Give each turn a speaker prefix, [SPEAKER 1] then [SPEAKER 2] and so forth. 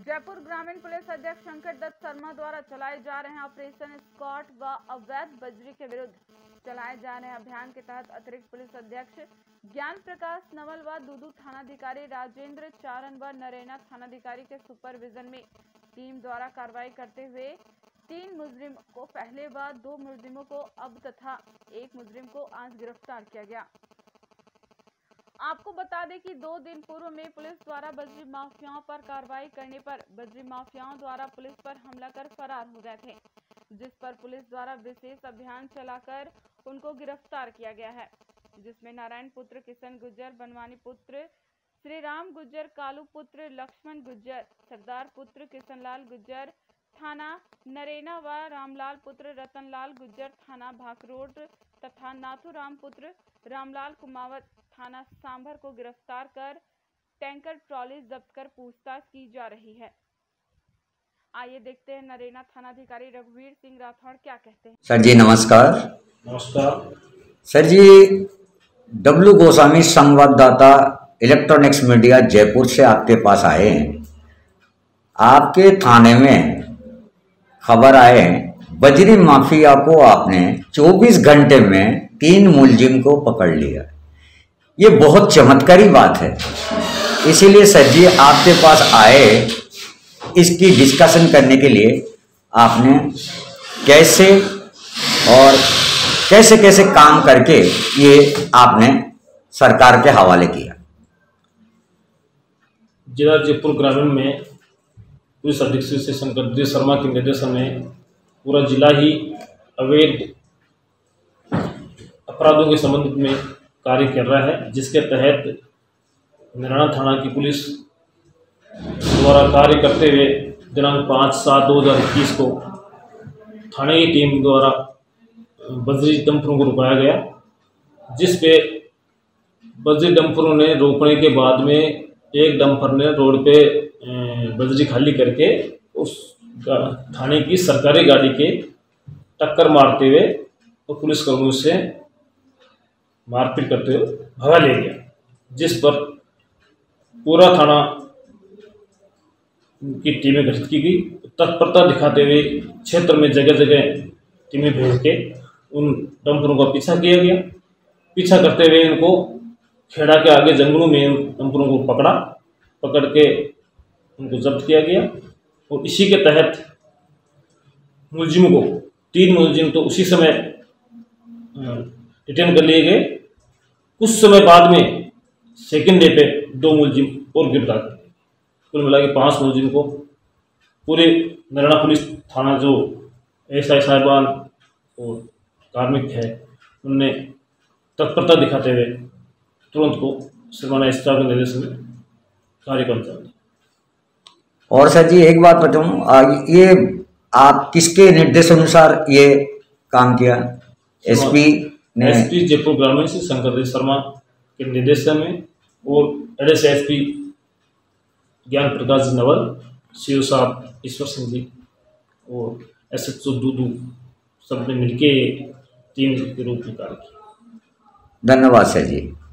[SPEAKER 1] जयपुर ग्रामीण पुलिस अध्यक्ष शंकर दत्त शर्मा द्वारा चलाए जा रहे ऑपरेशन स्कॉट व अवैध बजरी के विरुद्ध चलाए जा रहे अभियान के तहत अतिरिक्त पुलिस अधीक्षक ज्ञान प्रकाश नवल व दूदू थानाधिकारी राजेंद्र चारण व नरेना थानाधिकारी के सुपरविजन में टीम द्वारा कार्रवाई करते हुए 3 मुजरिम को पहले व 2 मुजरिमों को अब तथा 1 मुजरिम को आज गिरफ्तार किया गया। आपको बता दें कि 2 दिन पूर्व में पुलिस द्वारा बजरी माफियाओं पर कार्रवाई करने पर बजरी माफियाओं द्वारा पुलिस पर हमला कर फरार हो गए थे, जिस पर पुलिस द्वारा विशेष अभियान चलाकर उनको गिरफ्तार किया गया है, जिसमें नारायण पुत्र किशन गुज्जर, बनवानी पुत्र श्री राम गुज्जर, कालू पुत्र लक्ष्मण गुज्जर, सरदार पुत्र किशनलाल गुज्जर थाना नरेना व रामलाल पुत्र रतनलाल गुज्जर थाना भाकरोड तथा नाथूराम पुत्र रामलाल कुमावत थाना सांभर को गिरफ्तार कर टैंकर ट्रॉली जब्त कर पूछताछ की जा रही है। आइए देखते हैं नरेना थानाधिकारी रघुवीर सिंह राठौड़ क्या कहते हैं।
[SPEAKER 2] सर जी नमस्कार।
[SPEAKER 3] नमस्कार
[SPEAKER 2] सर जी, डब्लू गोस्वामी संवाददाता इलेक्ट्रॉनिक्स मीडिया जयपुर से आपके पास आए हैं। आपके थाने में खबर आए हैं बजरी माफिया को आपने 24 घंटे में 3 मुलजिम को पकड़ लिया। ये बहुत चमत्कारी बात है, इसीलिए सर जी आपके पास आए इसकी डिस्कशन करने के लिए। आपने कैसे और कैसे कैसे काम करके ये आपने सरकार के हवाले किया।
[SPEAKER 3] जिला जयपुर ग्रामीण में पुलिस अधीक्षक श्री शंकर दत्त शर्मा के निर्देशन में पूरा जिला ही अवैध अपराधों के संबंध में कार्य कर रहा है, जिसके तहत नरेना थाना की पुलिस द्वारा कार्य करते हुए दिनांक 5/7/2021 को थाने की टीम द्वारा बजरी डंपरों को रुकाया गया, जिस पे बजरी डंपरों ने रोकने के बाद में एक डंपर ने रोड पे बजरी खाली करके उस थाने की सरकारी गाड़ी के टक्कर मारते हुए और पुलिसकर्मियों से मारपीट करते हुए भगा ले गया, जिस पर पूरा थाना की टीमें गठित की गई। तत्परता दिखाते हुए क्षेत्र में जगह जगह टीमें भेज के उन डंपरों का पीछा किया गया। पीछा करते हुए इनको खेड़ा के आगे जंगलों में इन डंपरों को पकड़ के उनको जब्त किया गया। और इसी के तहत मुलजिमों को 3 मुलजिम तो उसी समय डिटेन कर लिए गए। कुछ समय बाद में सेकंड डे पे 2 मुलजिम और गिरफ्तार किए। कुल मिला के 5 मुलजिम को पूरे नरेना पुलिस थाना जो एसआई साहिबान और कार्मिक है उनने तत्परता दिखाते हुए तुरंत को सरमाना स्टाफ के निर्देशन में कार्य कर दिया।
[SPEAKER 2] और सर जी एक बात बताऊं, ये आप किसके निर्देश अनुसार ये काम किया? एसपी
[SPEAKER 3] जयपुर ग्रामीण से शंकर दत्त शर्मा के निर्देशन में और एसपी ज्ञान प्रकाश नवल, सीओ साहब ईश्वर सिंह जी और एसएचओ दूदू सबने मिलके टीम के रूप में कार्य किया।
[SPEAKER 2] धन्यवाद सर जी।